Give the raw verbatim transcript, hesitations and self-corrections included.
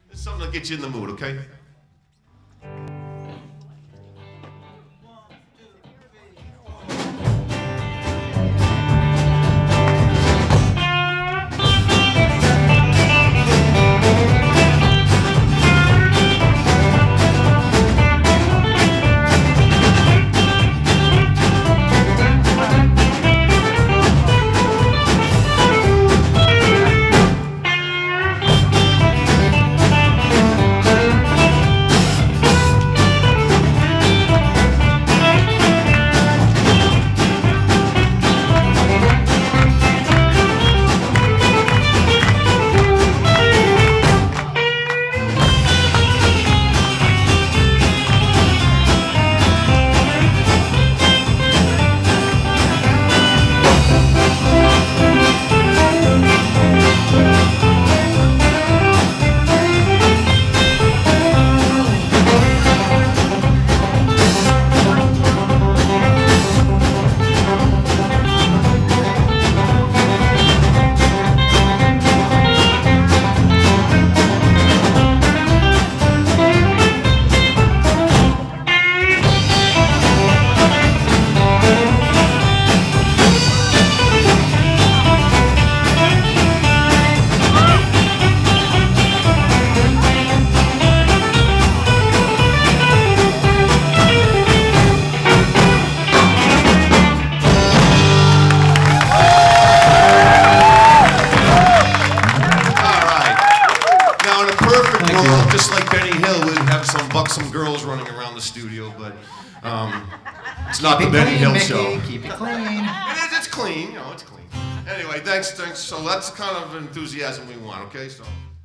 It's something to get you in the mood, okay? Some girls running around the studio, but um, it's not the Benny Hill show. Keep it clean. It is, it's clean, you know, it's clean. Anyway, thanks, thanks. So that's the kind of enthusiasm we want, okay? So.